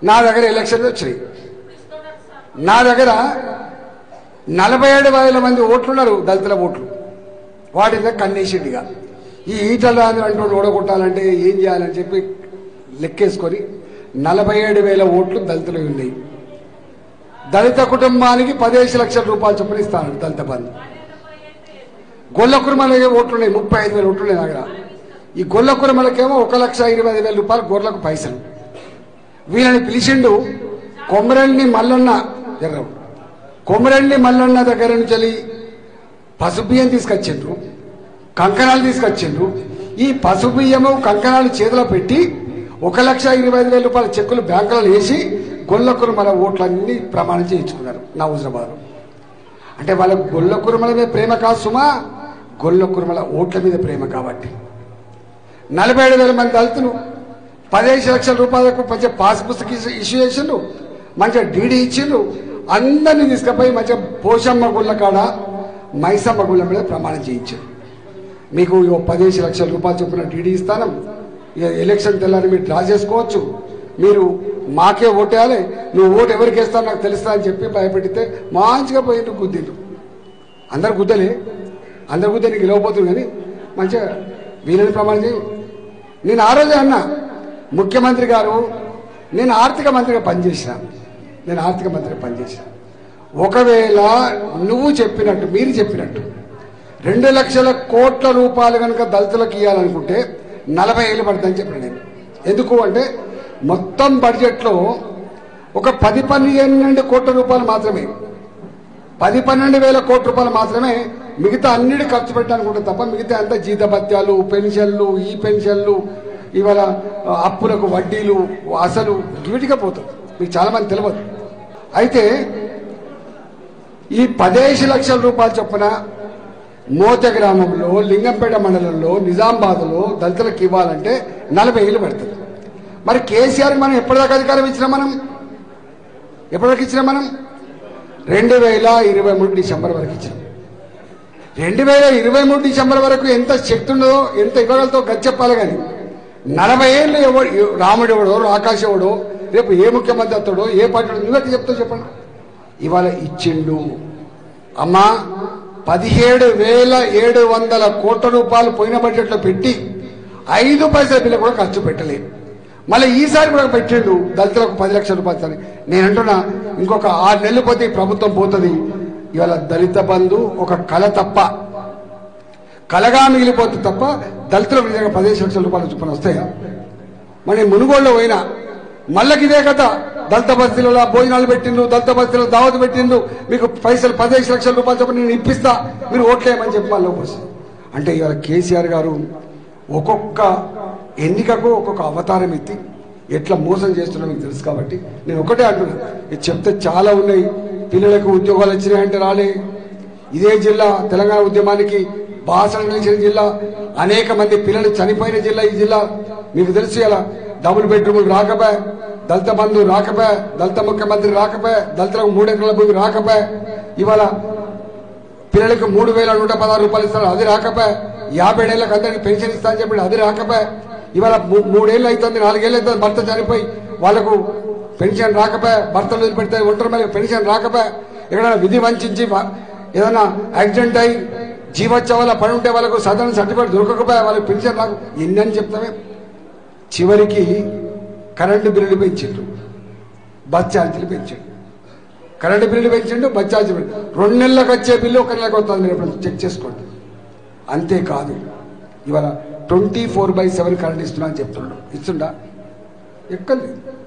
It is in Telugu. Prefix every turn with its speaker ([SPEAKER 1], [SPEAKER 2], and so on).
[SPEAKER 1] నా దగ్గర ఎలక్షన్లు వచ్చినాయి. నా దగ్గర 47,000 మంది ఓట్లున్నారు, దళితుల ఓట్లు. వాటి మీద కన్నేసిండిగా ఈ ఈటల అంటూ ఓడగొట్టాలంటే ఏం చేయాలని చెప్పి లెక్కేసుకొని 47,000 ఓట్లు దళితులు ఉన్నాయి. దళిత కుటుంబానికి 15 లక్షల రూపాయలు చొప్పున ఇస్తాను దళిత బంధు. గొల్ల కుర్మలకి ఓట్లున్నాయి, 35,000 ఓట్లున్నాయి దగ్గర. ఈ గొల్ల కుర్మలకేమో 1,20,000 రూపాయలు గొర్రెలకు పైసలు. వీళ్ళని పిలిచిండు కొమరెల్లి మల్లన్న జరగవు. కొమరెల్లి మల్లన్న దగ్గర నుంచి పసుపు బియ్యం తీసుకొచ్చిండ్రు, కంకణాలు తీసుకొచ్చిండ్రు. ఈ పసుపు బియ్యము కంకణాలు చేతిలో పెట్టి 1,20,000 రూపాయల చెక్కులు బ్యాంకులలో వేసి గొల్ల కుర్మల ఓట్లన్నీ ప్రమాణం చేయించుకున్నారు నా హుజరాబాద్లో. అంటే వాళ్ళ గొల్ల కుర్మల మీద ప్రేమ కాదు సుమా, గొల్ల కుర్మల ఓట్ల మీద ప్రేమ. కాబట్టి 47,000 మంది దళితులు 15 లక్షల రూపాయలకు మంచిగా పాస్ పుస్తక ఇష్యూ చేసిండ్రు, మంచిగా డీడీ ఇచ్చిండ్రు. అందరినీ తీసుకుపోయి మంచిగా పోషమ్మ గుళ్ళ కాడ మైసమ్మ గుళ్ళ మీద ప్రమాణం చేయించారు. మీకు 15 లక్షల రూపాయలు చొప్పున డీడీ ఇస్తాను, ఎలక్షన్ తెల్లని మీరు డ్రా చేసుకోవచ్చు, మీరు మాకే ఓటేయాలి, నువ్వు ఓటు ఎవరికి వేస్తావు నాకు తెలుస్తా అని చెప్పి భయపెడితే మంచిగా పోయిండ్రు, గుద్దిండ్రు. అందరు గుద్దలే, అందరు గుద్దే నీకు గెలవబోతుంది. కానీ మంచిగా వీళ్ళని ప్రమాణం చేయ. నేను ఆ రోజే అన్నా, ముఖ్యమంత్రి గారు నేను ఆర్థిక మంత్రిగా పనిచేసిన, ఒకవేళ నువ్వు చెప్పినట్టు మీరు చెప్పినట్టు 2 లక్షల కోట్ల రూపాయలు కనుక దళితులకు ఇవ్వాలనుకుంటే 40 ఏళ్ళు పడుతుందని చెప్పిన నేను. ఎందుకు అంటే మొత్తం బడ్జెట్లో ఒక 10-12 కోట్ల రూపాయలు మాత్రమే, 10-12 కోట్ల రూపాయలు మాత్రమే మిగతా అన్నిటి ఖర్చు పెట్టాలనుకుంటే తప్ప మిగతా అంతా జీతభత్యాలు, పెన్షన్లు, ఈ పెన్షన్లు, ఇవాళ అప్పులకు వడ్డీలు, అసలు వీటిగా పోతుంది. మీకు చాలా మంది తెలియదు. అయితే ఈ 15 లక్షల రూపాయలు చొప్పున మోత గ్రామంలో, లింగంపేట మండలంలో, నిజామాబాద్లో దళితులకు ఇవ్వాలంటే 40 ఏళ్ళు పడుతుంది. మరి కేసీఆర్కి మనం ఎప్పటిదాకా అధికారం ఇచ్చినా, మనం ఎప్పటిదాకా ఇచ్చినా? మనం 2023 డిసెంబర్ వరకు ఇచ్చినాం. 2023 డిసెంబర్ వరకు ఎంత శక్తి ఉందో, ఎంత ఇవ్వగలతో గది చెప్పాలి. కానీ 40 ఏళ్ళు రాముడు ఎవడో, ఆకాశ్ ఎవడో, రేపు ఏ ముఖ్యమంత్రి వస్తాడో, ఏ పార్టీ నువ్వెట్లా చెప్తావు చెప్పండి. ఇవాళ ఇచ్చిండు అమ్మా 17,700 కోట్ల రూపాయలు పోయిన బడ్జెట్లో పెట్టి 5 పైసల బిల్లు కూడా ఖర్చు పెట్టలేదు. మళ్ళీ ఈసారి కూడా పెట్టిండు దళితులకు 10 లక్షల రూపాయలు. నేను అంటున్నా, ఇంకొక 6 నెలలు పోతే ప్రభుత్వం పోతుంది. ఇవాళ దళిత బంధు ఒక కళ తప్ప, కళగా మిగిలిపోతుంది తప్ప దళితులకు నిజంగా 15 లక్షల రూపాయలు చొప్పున వస్తాయా? మరి మునుగోడులో పోయినా మళ్ళకి ఇదే కథ. దళిత బస్తీలలో భోజనాలు పెట్టిండ్రు, దళిత బస్తీలో దావత్ పెట్టిండ్రు, మీకు పైసలు 15 లక్షల రూపాయలు చొప్పున నేను ఇప్పిస్తా, మీరు ఓట్లేయమని చెప్పి వాళ్ళు వస్తుంది. అంటే ఇవాళ కేసీఆర్ గారు ఒక్కొక్క ఎన్నికకు ఒక్కొక్క అవతారం ఎత్తి ఎట్లా మోసం చేస్తున్నా మీకు తెలుసు. కాబట్టి నేను ఒకటే అంటున్నా, ఇది చెప్తే చాలా ఉన్నాయి. పిల్లలకు ఉద్యోగాలు వచ్చినాయంటే రాలే. ఇదే జిల్లా తెలంగాణ ఉద్యమానికి భాషణ నిలిచిన జిల్లా, అనేక మంది పిల్లలు చనిపోయిన జిల్లా ఈ జిల్లా. మీకు తెలుసు, ఇలా డబుల్ బెడ్రూములు రాకపోయా, దళిత బంధు రాకపోయా, దళిత ముఖ్యమంత్రి రాకపోయా, దళితులకు 3 ఎకరాల భూమి రాకపోయా, ఇవాళ పిల్లలకు 3,116 రూపాయలు ఇస్తారు, అది రాకపోయా, 50 ఏళ్ళకి అందరికి పెన్షన్ ఇస్తా అని చెప్పి అది రాకపోయా, ఇవాళ 3 ఏళ్ళు అవుతుంది, 4 ఏళ్ళు అవుతుంది భర్త చనిపోయి వాళ్ళకు పెన్షన్ రాకపోయా, భర్తలు వదిలిపెడితే ఒంటరి మళ్ళీ పెన్షన్ రాకపోయా, ఎక్కడైనా విధి వంచి ఏదైనా యాక్సిడెంట్ అయ్యి జీవోత్సవాల పని ఉంటే వాళ్ళకు సాధారణ సర్టిఫికేట్ దొరకకపోయా, వాళ్ళకి పెన్షన్ రాకు. ఎన్ని అని చెప్తామే. చివరికి కరెంటు బిల్లులు పెంచిండు, బస్ ఛార్జీలు పెంచిండు. కరెంటు బిల్లులు పెంచిండు, బస్ ఛార్జీలు 2 నెలలకు వచ్చే బిల్లు 1 నెలకు వస్తుంది. మీరు ఎప్పుడు చెక్ చేసుకోండి. అంతేకాదు, ఇవాళ 24/7 కరెంట్ ఇస్తున్నా అని చెప్తున్నాడు. ఇస్తుండా? ఎక్కలేదు.